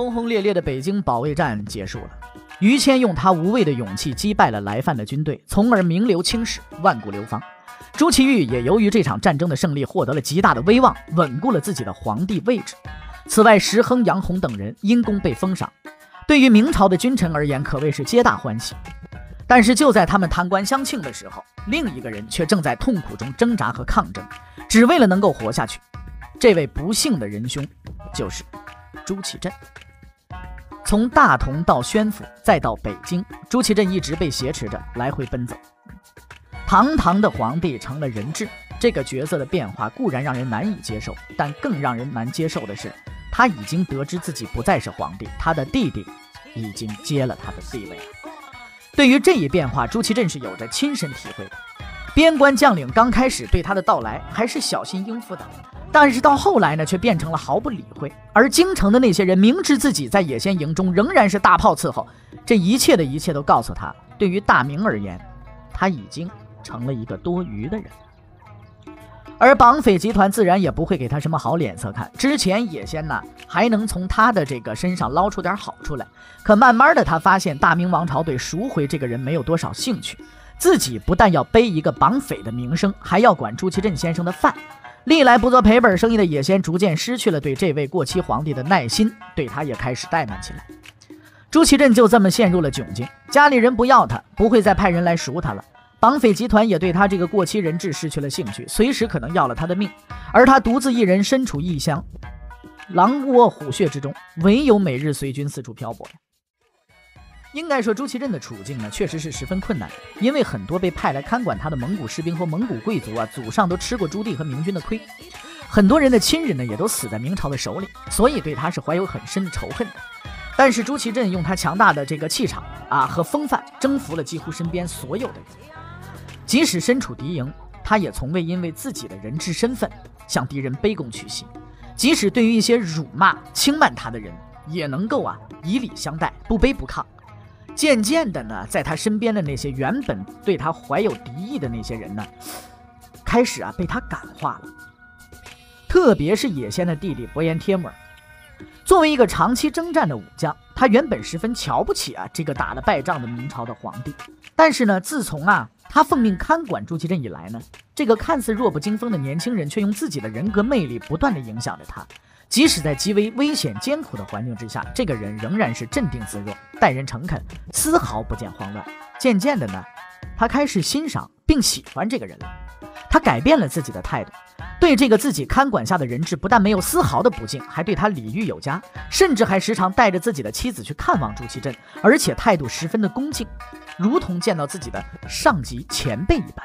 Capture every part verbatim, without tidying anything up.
轰轰烈烈的北京保卫战结束了，于谦用他无畏的勇气击败了来犯的军队，从而名留青史，万古流芳。朱祁钰也由于这场战争的胜利获得了极大的威望，稳固了自己的皇帝位置。此外，石亨、杨洪等人因功被封赏，对于明朝的君臣而言可谓是皆大欢喜。但是就在他们贪官相庆的时候，另一个人却正在痛苦中挣扎和抗争，只为了能够活下去。这位不幸的仁兄就是朱祁镇。从大同到宣府再到北京，朱祁镇一直被挟持着来回奔走。堂堂的皇帝成了人质，这个角色的变化固然让人难以接受，但更让人难接受的是，他已经得知自己不再是皇帝，他的弟弟已经接了他的地位了。对于这一变化，朱祁镇是有着亲身体会的。边关将领刚开始对他的到来还是小心应付的，但是到后来呢，却变成了毫不理会。而京城的那些人明知自己在野仙营中仍然是大炮伺候，这一切的一切都告诉他，对于大明而言，他已经成了一个多余的人。而绑匪集团自然也不会给他什么好脸色看。之前野仙呢还能从他的这个身上捞出点好处来，可慢慢的他发现大明王朝对赎回这个人没有多少兴趣，自己不但要背一个绑匪的名声，还要管朱祁镇先生的饭。历来不做赔本生意的野仙逐渐失去了对这位过期皇帝的耐心，对他也开始怠慢起来。朱祁镇就这么陷入了窘境，家里人不要他，不会再派人来赎他了。绑匪集团也对他这个过期人质失去了兴趣，随时可能要了他的命。而他独自一人身处异乡，狼窝虎穴之中，唯有每日随军四处漂泊呀。应该说朱祁镇的处境呢，确实是十分困难的，因为很多被派来看管他的蒙古士兵和蒙古贵族啊，祖上都吃过朱棣和明军的亏，很多人的亲人呢也都死在明朝的手里，所以对他是怀有很深的仇恨的。但是朱祁镇用他强大的这个气场啊和风范，征服了几乎身边所有的人。即使身处敌营，他也从未因为自己的人质身份向敌人卑躬屈膝，即使对于一些辱骂轻慢他的人，也能够啊以礼相待，不卑不亢。渐渐的呢，在他身边的那些原本对他怀有敌意的那些人呢，开始啊被他感化了。特别是野仙的弟弟伯颜帖木儿，作为一个长期征战的武将，他原本十分瞧不起啊这个打了败仗的明朝的皇帝。但是呢，自从啊他奉命看管朱祁镇以来呢，这个看似弱不禁风的年轻人却用自己的人格魅力不断地影响着他。即使在极为危险艰苦的环境之下，这个人仍然是镇定自若，待人诚恳，丝毫不见慌乱。渐渐的呢，他开始欣赏并喜欢这个人了。他改变了自己的态度，对这个自己看管下的人质不但没有丝毫的不敬，还对他礼遇有加，甚至还时常带着自己的妻子去看望朱祁镇，而且态度十分的恭敬，如同见到自己的上级前辈一般。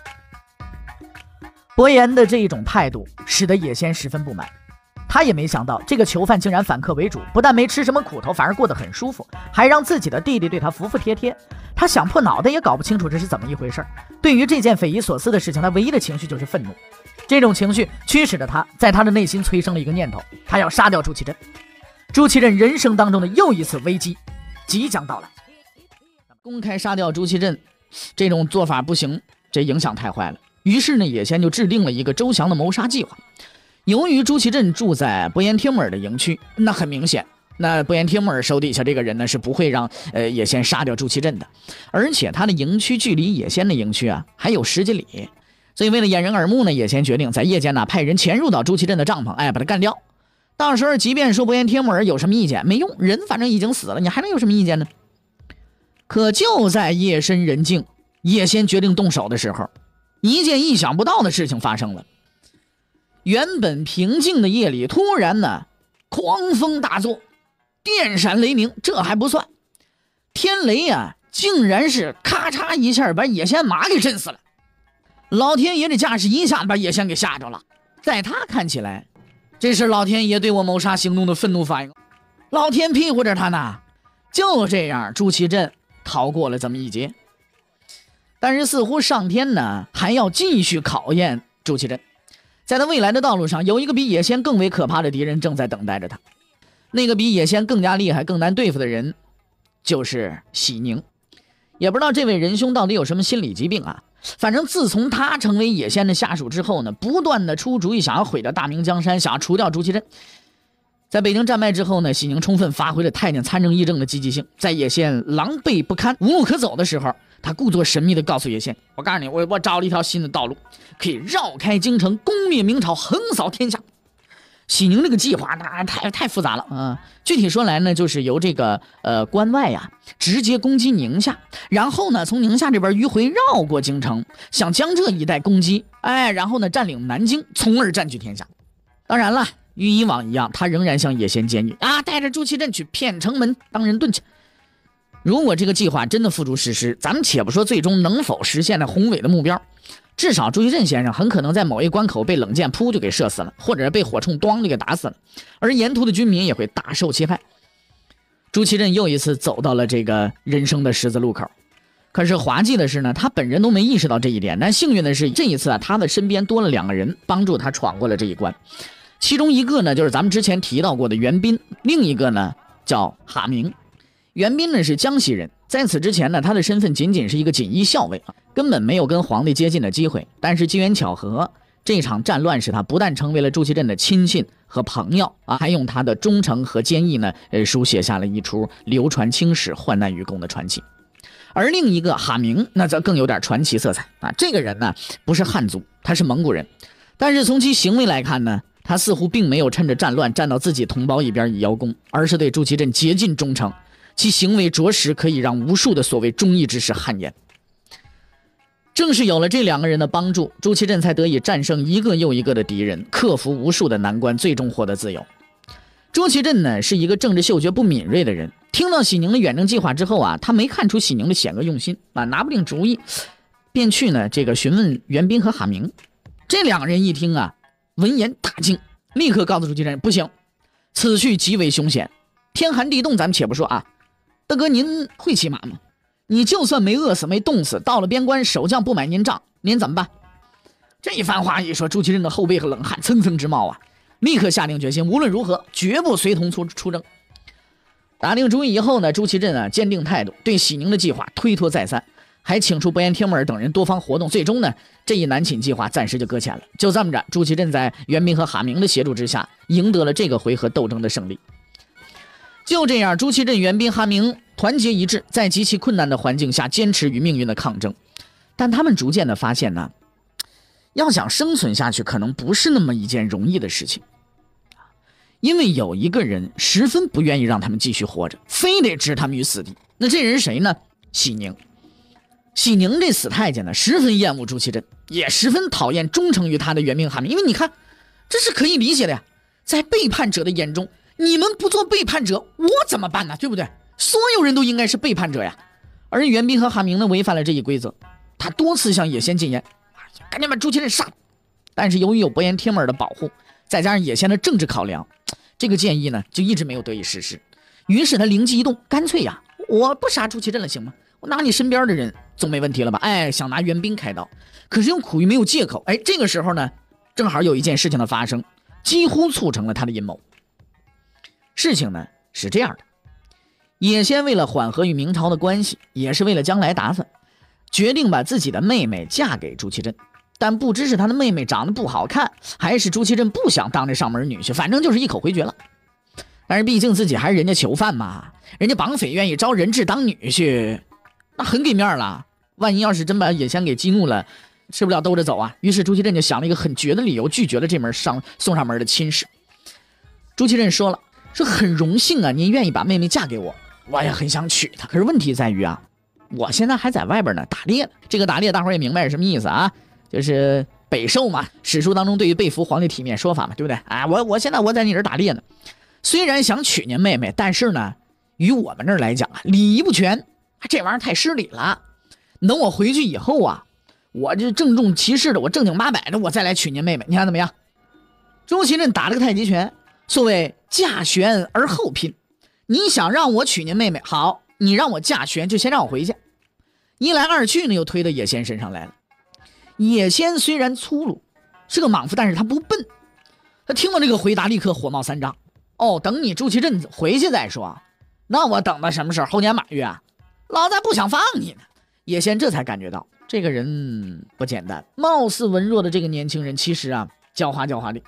伯颜的这一种态度使得野仙十分不满，他也没想到这个囚犯竟然反客为主，不但没吃什么苦头，反而过得很舒服，还让自己的弟弟对他服服帖帖。他想破脑袋也搞不清楚这是怎么一回事。对于这件匪夷所思的事情，他唯一的情绪就是愤怒。这种情绪驱使着他，在他的内心催生了一个念头，他要杀掉朱祁镇。朱祁镇人生当中的又一次危机即将到来。公开杀掉朱祁镇这种做法不行，这影响太坏了。于是呢，野仙就制定了一个周详的谋杀计划。由于朱祁镇住在伯颜帖木儿的营区，那很明显，那伯颜帖木儿手底下这个人呢是不会让呃野仙杀掉朱祁镇的，而且他的营区距离野仙的营区啊还有十几里，所以为了掩人耳目呢，野仙决定在夜间呢派人潜入到朱祁镇的帐篷，哎，把他干掉。到时候即便说伯颜帖木儿有什么意见没用，人反正已经死了，你还能有什么意见呢？可就在夜深人静，野仙决定动手的时候，一件意想不到的事情发生了。原本平静的夜里，突然呢狂风大作，电闪雷鸣。这还不算，天雷啊竟然是咔嚓一下把野仙马给震死了。老天爷这架势一下子把野仙给吓着了，在他看起来，这是老天爷对我谋杀行动的愤怒反应，老天庇护着他呢。就这样，朱祁镇逃过了这么一劫。但是似乎上天呢还要继续考验朱祁镇，在他未来的道路上，有一个比野仙更为可怕的敌人正在等待着他。那个比野仙更加厉害更难对付的人就是喜宁。也不知道这位仁兄到底有什么心理疾病啊，反正自从他成为野仙的下属之后呢，不断的出主意想要毁掉大明江山，想要除掉朱祁镇。 在北京战败之后呢，喜宁充分发挥了太监参政议政的积极性，在野县狼狈不堪、无路可走的时候，他故作神秘地告诉野县：“我告诉你，我我找了一条新的道路，可以绕开京城，攻灭明朝，横扫天下。”喜宁这个计划那太太复杂了啊！具体说来呢，就是由这个呃关外呀、啊、直接攻击宁夏，然后呢从宁夏这边迂回绕过京城，向江浙一带攻击，哎，然后呢占领南京，从而占据天下。当然了，与以往一样，他仍然向野县建议啊，带着朱祁镇去骗城门当人盾去。如果这个计划真的付诸实施，咱们且不说最终能否实现那宏伟的目标，至少朱祁镇先生很可能在某一关口被冷箭噗就给射死了，或者被火铳咣就给打死了，而沿途的军民也会大受其害。朱祁镇又一次走到了这个人生的十字路口。可是滑稽的是呢，他本人都没意识到这一点，但幸运的是这一次啊，他的身边多了两个人帮助他闯过了这一关。其中一个呢就是咱们之前提到过的袁彬，另一个呢叫哈明。袁彬呢是江西人，在此之前呢，他的身份仅仅是一个锦衣校尉，根本没有跟皇帝接近的机会。但是机缘巧合，这场战乱使他不但成为了朱祁镇的亲信和朋友啊，还用他的忠诚和坚毅呢，呃，书写下了一出流传青史、患难与共的传奇。而另一个哈明，那则更有点传奇色彩啊。这个人呢不是汉族，他是蒙古人，但是从其行为来看呢，他似乎并没有趁着战乱站到自己同胞一边以邀功，而是对朱祁镇竭尽忠诚。其行为着实可以让无数的所谓忠义之士汗颜。正是有了这两个人的帮助，朱祁镇才得以战胜一个又一个的敌人，克服无数的难关，最终获得自由。朱祁镇呢是一个政治嗅觉不敏锐的人，听到喜宁的远征计划之后啊，他没看出喜宁的险恶用心啊，拿不定主意，便去呢这个询问袁彬和哈明。这两个人一听啊，闻言大惊，立刻告诉朱祁镇：“不行，此去极为凶险，天寒地冻咱们且不说啊。大哥，您会骑马吗？你就算没饿死没冻死，到了边关守将不买您账，您怎么办？”这一番话一说，朱祁镇的后背和冷汗蹭蹭直冒啊，立刻下定决心，无论如何绝不随同出出征。打定主意以后呢，朱祁镇啊坚定态度，对喜宁的计划推脱再三，还请出伯颜帖木儿等人多方活动，最终呢这一南侵计划暂时就搁浅了。就这么着，朱祁镇在袁彬和哈明的协助之下，赢得了这个回合斗争的胜利。就这样，朱祁镇、袁彬、哈明团结一致，在极其困难的环境下坚持与命运的抗争。但他们逐渐的发现呢，要想生存下去，可能不是那么一件容易的事情。因为有一个人十分不愿意让他们继续活着，非得置他们于死地。那这人是谁呢？喜宁。喜宁这死太监呢，十分厌恶朱祁镇，也十分讨厌忠诚于他的袁彬、哈明。因为你看，这是可以理解的呀，在背叛者的眼中，你们不做背叛者，我怎么办呢？对不对？所有人都应该是背叛者呀。而袁彬和哈明呢，违反了这一规则，他多次向野先进言：“赶紧把朱祁镇杀了。”但是由于有伯颜帖木儿的保护，再加上野先的政治考量，这个建议呢就一直没有得以实施。于是他灵机一动，干脆呀，我不杀朱祁镇了，行吗？我拿你身边的人总没问题了吧？哎，想拿袁彬开刀，可是又苦于没有借口。哎，这个时候呢，正好有一件事情的发生，几乎促成了他的阴谋。事情呢是这样的，野先为了缓和与明朝的关系，也是为了将来打算，决定把自己的妹妹嫁给朱祁镇。但不知是他的妹妹长得不好看，还是朱祁镇不想当这上门女婿，反正就是一口回绝了。但是毕竟自己还是人家囚犯嘛，人家绑匪愿意招人质当女婿，那很给面了。万一要是真把野先给激怒了，吃不了兜着走啊。于是朱祁镇就想了一个很绝的理由，拒绝了这门上送上门的亲事。朱祁镇说了，说很荣幸啊，您愿意把妹妹嫁给我，我也很想娶她。可是问题在于啊，我现在还在外边呢，打猎。这个打猎大伙也明白是什么意思啊，就是北狩嘛，史书当中对于被俘皇帝体面说法嘛，对不对啊？我我现在我在你这儿打猎呢，虽然想娶您妹妹，但是呢，于我们这儿来讲啊，礼仪不全，这玩意儿太失礼了。等我回去以后啊，我这郑重其事的，我正经八百的，我再来娶您妹妹，你看怎么样？朱祁镇打了个太极拳，所谓嫁旋而后拼。你想让我娶您妹妹，好，你让我嫁旋，就先让我回去。一来二去呢，又推到野先身上来了。野先虽然粗鲁，是个莽夫，但是他不笨。他听到这个回答，立刻火冒三丈。哦，等你朱祁镇回去再说。那我等到什么时候？猴年马月啊？老子不想放你呢。野先这才感觉到这个人不简单，貌似文弱的这个年轻人，其实啊，狡猾狡猾的。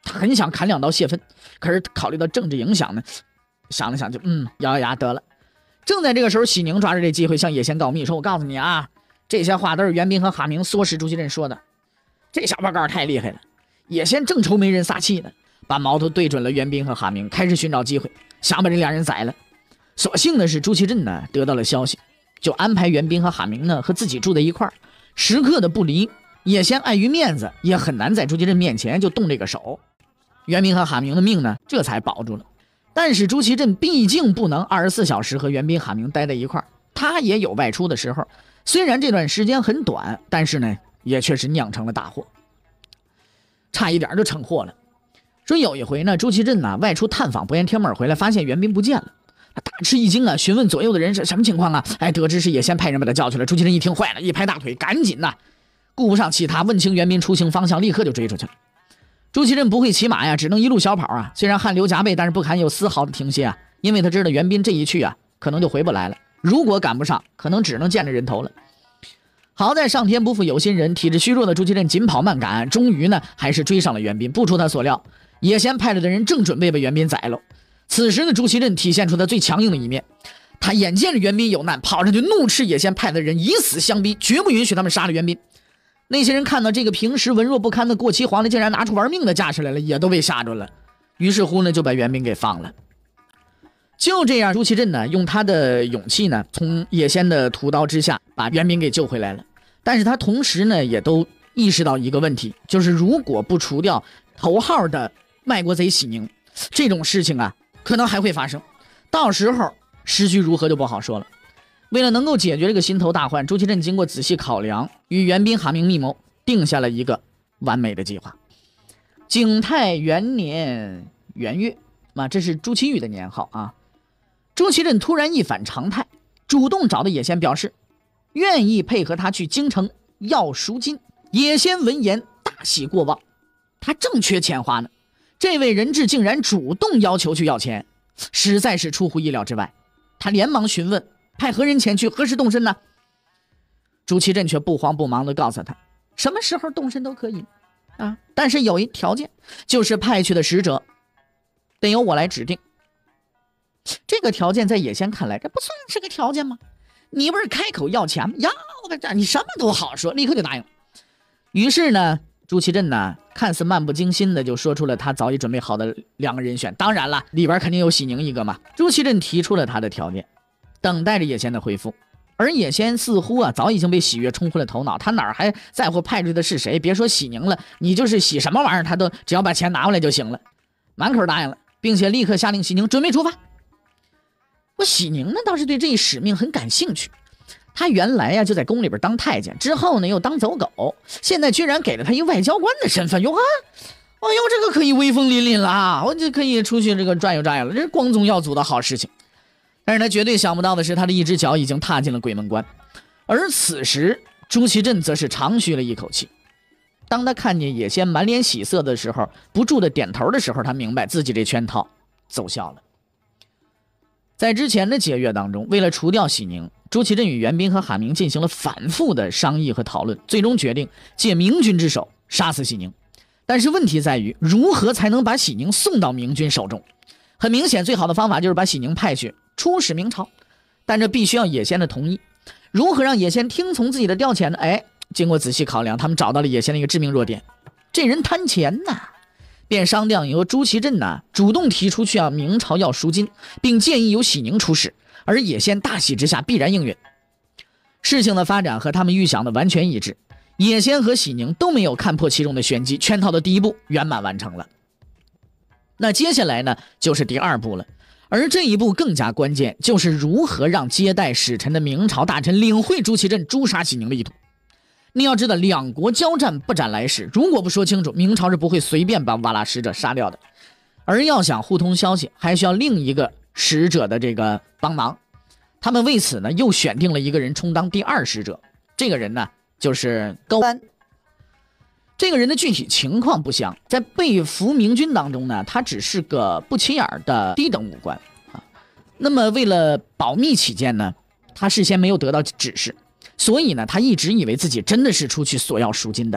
他很想砍两刀泄愤，可是考虑到政治影响呢，想了想就嗯咬咬牙得了。正在这个时候，喜宁抓着这机会向野先告密，说我告诉你啊，这些话都是袁彬和哈明唆使朱祁镇说的。这小报告太厉害了，野先正愁没人撒气呢，把矛头对准了袁彬和哈明，开始寻找机会想把这两人宰了。所幸的是朱祁镇呢得到了消息，就安排袁彬和哈明呢和自己住在一块儿，时刻的不离。野先碍于面子，也很难在朱祁镇面前就动这个手。袁彬和哈明的命呢这才保住了。但是朱祁镇毕竟不能二十四小时和袁彬、哈明待在一块儿，他也有外出的时候。虽然这段时间很短，但是呢也确实酿成了大祸，差一点就成祸了。说有一回呢，朱祁镇呢外出探访，不厌天门回来，发现袁彬不见了，他大吃一惊啊，询问左右的人是什么情况啊？哎，得知是野先派人把他叫去了。朱祁镇一听坏了，一拍大腿，赶紧呐、啊，顾不上其他，问清袁彬出行方向，立刻就追出去了。朱祁镇不会骑马呀，只能一路小跑啊。虽然汗流浃背，但是不堪有丝毫的停歇啊，因为他知道袁彬这一去啊，可能就回不来了。如果赶不上，可能只能见着人头了。好在上天不负有心人，体质虚弱的朱祁镇紧跑慢赶，终于呢还是追上了袁彬。不出他所料，野先派来的人正准备把袁彬宰了。此时的朱祁镇体现出他最强硬的一面，他眼见着袁彬有难，跑上去怒斥野先派的人以死相逼，绝不允许他们杀了袁彬。那些人看到这个平时文弱不堪的过期皇帝竟然拿出玩命的架势来了，也都被吓着了。于是乎呢，就把袁彬给放了。就这样，朱祁镇呢，用他的勇气呢，从野先的屠刀之下把袁彬给救回来了。但是他同时呢，也都意识到一个问题，就是如果不除掉头号的卖国贼喜宁，这种事情啊，可能还会发生。到时候时局如何就不好说了。为了能够解决这个心头大患，朱祁镇经过仔细考量，与袁彬、哈明密谋，定下了一个完美的计划。景泰元年元月，啊，这是朱祁钰的年号啊。朱祁镇突然一反常态，主动找到野先表示愿意配合他去京城要赎金。野先闻言大喜过望，他正缺钱花呢，这位人质竟然主动要求去要钱，实在是出乎意料之外。他连忙询问派何人前去，何时动身呢？朱祁镇却不慌不忙地告诉他，什么时候动身都可以啊，但是有一条件，就是派去的使者得由我来指定。这个条件在野先看来，这不算是个条件吗？你不是开口要钱吗？要呗，你什么都好说，立刻就答应。于是呢，朱祁镇呢，看似漫不经心的就说出了他早已准备好的两个人选。当然了，里边肯定有喜宁一个嘛。朱祁镇提出了他的条件，等待着野先的回复。而野先似乎啊，早已经被喜悦冲昏了头脑，他哪还在乎派出的是谁？别说喜宁了，你就是喜什么玩意儿，他都只要把钱拿回来就行了。满口答应了，并且立刻下令喜宁准备出发。我喜宁呢倒是对这一使命很感兴趣，他原来呀、啊、就在宫里边当太监，之后呢又当走狗，现在居然给了他一外交官的身份，哟啊，哎呦这个可以威风凛凛了啊，我就可以出去这个转悠转悠了，这是光宗耀祖的好事情。但是他绝对想不到的是，他的一只脚已经踏进了鬼门关。而此时朱祁镇则是长吁了一口气，当他看见野先满脸喜色的时候，不住的点头的时候，他明白自己这圈套奏效了。在之前的节约当中，为了除掉喜宁，朱祁镇与袁彬和哈明进行了反复的商议和讨论，最终决定借明军之手杀死喜宁。但是问题在于，如何才能把喜宁送到明军手中？很明显，最好的方法就是把喜宁派去出使明朝，但这必须要野先的同意。如何让野先听从自己的调遣呢？哎，经过仔细考量，他们找到了野先的一个致命弱点，这人贪钱呐。便商量由朱祁镇呢主动提出去向明朝要赎金，并建议由喜宁出使，而野先大喜之下必然应允。事情的发展和他们预想的完全一致，野先和喜宁都没有看破其中的玄机，圈套的第一步圆满完成了。那接下来呢就是第二步了，而这一步更加关键，就是如何让接待使臣的明朝大臣领会朱祁镇诛杀喜宁的意图。你要知道，两国交战不斩来使，如果不说清楚，明朝是不会随便把瓦剌使者杀掉的。而要想互通消息，还需要另一个使者的这个帮忙。他们为此呢，又选定了一个人充当第二使者。这个人呢，就是高安。这个人的具体情况不详，在被俘明军当中呢，他只是个不起眼的低等武官啊。那么为了保密起见呢，他事先没有得到指示。所以呢，他一直以为自己真的是出去索要赎金的，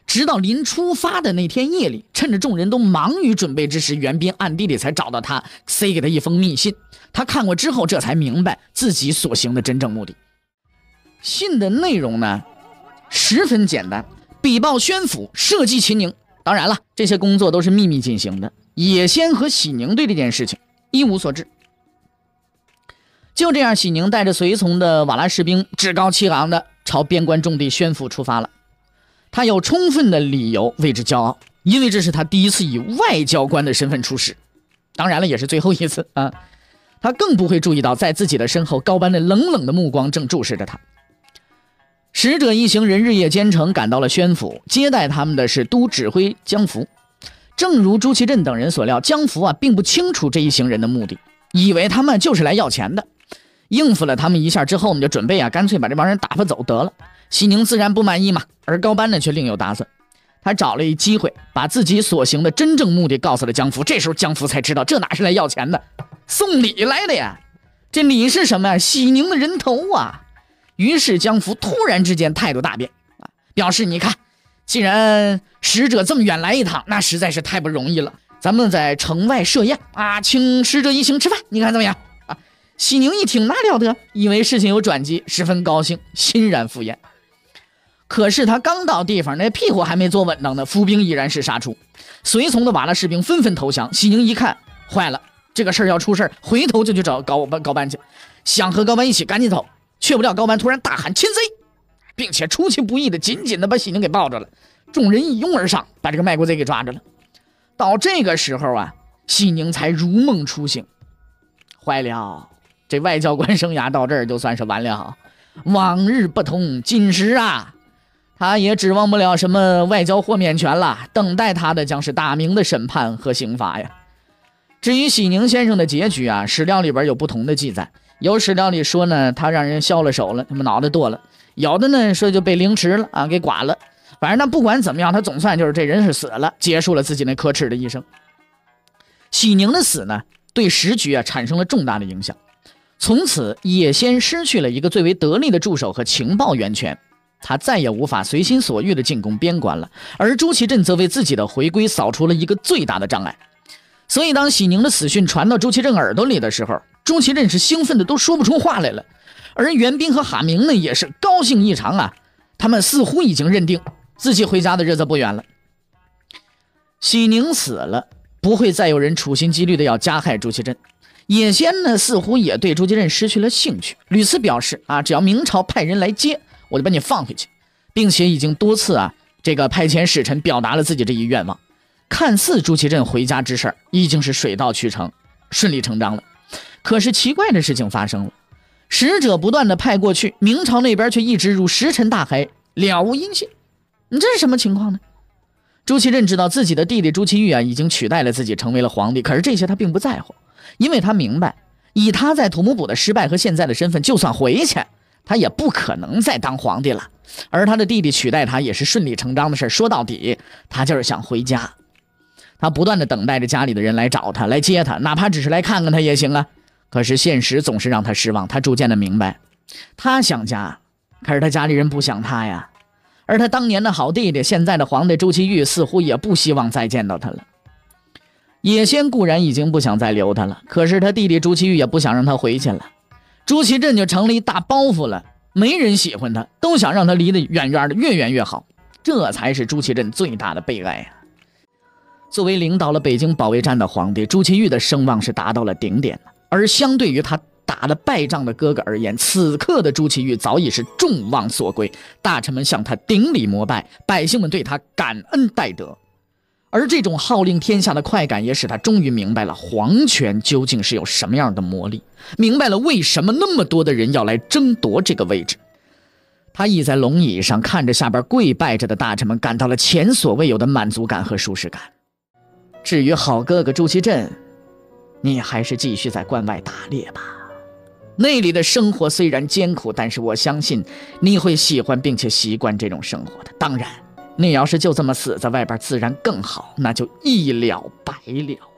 直到临出发的那天夜里，趁着众人都忙于准备之时，袁彬暗地里才找到他，塞给他一封密信。他看过之后，这才明白自己所行的真正目的。信的内容呢，十分简单，禀报宣府，设计秦宁。当然了，这些工作都是秘密进行的，野仙和喜宁对这件事情一无所知。就这样，喜宁带着随从的瓦剌士兵趾高气昂的朝边关重地宣府出发了。他有充分的理由为之骄傲，因为这是他第一次以外交官的身份出使，当然了，也是最后一次啊。他更不会注意到，在自己的身后，高班的冷冷的目光正注视着他。使者一行人日夜兼程，赶到了宣府，接待他们的是都指挥江福。正如朱祁镇等人所料，江福啊并不清楚这一行人的目的，以为他们就是来要钱的。应付了他们一下之后，我们就准备啊，干脆把这帮人打发走得了。喜宁自然不满意嘛，而高班呢却另有打算。他找了一机会，把自己所行的真正目的告诉了江福。这时候江福才知道，这哪是来要钱的，送礼来的呀！这礼是什么呀？喜宁的人头啊！于是江福突然之间态度大变啊，表示你看，既然使者这么远来一趟，那实在是太不容易了。咱们在城外设宴啊，请使者一行吃饭，你看怎么样？啊，喜宁一听那了得，以为事情有转机，十分高兴，欣然赴宴。可是他刚到地方，那屁股还没坐稳当呢，伏兵依然是杀出，随从的瓦剌士兵纷纷投降。喜宁一看，坏了，这个事儿要出事儿，回头就去找高班高班去，想和高班一起赶紧走，却不料高班突然大喊擒贼，并且出其不意的紧紧的把喜宁给抱着了。众人一拥而上，把这个卖国贼给抓着了。到这个时候啊，喜宁才如梦初醒，坏了，这外交官生涯到这儿就算是完了，往日不同今时啊。他也指望不了什么外交豁免权了，等待他的将是大明的审判和刑罚呀。至于喜宁先生的结局啊，史料里边有不同的记载，有史料里说呢，他让人削了手了，他们脑袋剁了；有的呢说就被凌迟了啊，给剐了。反正那不管怎么样，他总算就是这人是死了，结束了自己那可耻的一生。喜宁的死呢，对时局啊产生了重大的影响。从此，野先失去了一个最为得力的助手和情报源泉。他再也无法随心所欲地进攻边关了，而朱祁镇则为自己的回归扫除了一个最大的障碍。所以当喜宁的死讯传到朱祁镇耳朵里的时候，朱祁镇是兴奋的都说不出话来了，而袁彬和哈明呢也是高兴异常啊，他们似乎已经认定自己回家的日子不远了。喜宁死了，不会再有人处心积虑的要加害朱祁镇。野先呢似乎也对朱祁镇失去了兴趣，屡次表示啊，只要明朝派人来接，我就把你放回去，并且已经多次啊，这个派遣使臣表达了自己这一愿望。看似朱祁镇回家之事已经是水到渠成，顺理成章了。可是奇怪的事情发生了，使者不断的派过去，明朝那边却一直如石沉大海，了无音信。你这是什么情况呢？朱祁镇知道自己的弟弟朱祁钰啊已经取代了自己成为了皇帝，可是这些他并不在乎，因为他明白，以他在土木堡的失败和现在的身份，就算回去他也不可能再当皇帝了，而他的弟弟取代他也是顺理成章的事。说到底，他就是想回家。他不断的等待着家里的人来找他，来接他，哪怕只是来看看他也行啊。可是现实总是让他失望，他逐渐的明白，他想家，可是他家里人不想他呀。而他当年的好弟弟，现在的皇帝朱祁钰，似乎也不希望再见到他了。野先固然已经不想再留他了，可是他弟弟朱祁钰也不想让他回去了。朱祁镇就成了一大包袱了，没人喜欢他，都想让他离得远远的，越远越好。这才是朱祁镇最大的悲哀啊！作为领导了北京保卫战的皇帝，朱祁钰的声望是达到了顶点了。而相对于他打了败仗的哥哥而言，此刻的朱祁钰早已是众望所归，大臣们向他顶礼膜拜，百姓们对他感恩戴德。而这种号令天下的快感，也使他终于明白了皇权究竟是有什么样的魔力，明白了为什么那么多的人要来争夺这个位置。他倚在龙椅上，看着下边跪拜着的大臣们，感到了前所未有的满足感和舒适感。至于好哥哥朱祁镇，你还是继续在关外打猎吧，那里的生活虽然艰苦，但是我相信你会喜欢并且习惯这种生活的。当然，你要是就这么死在外边，自然更好，那就一了百了。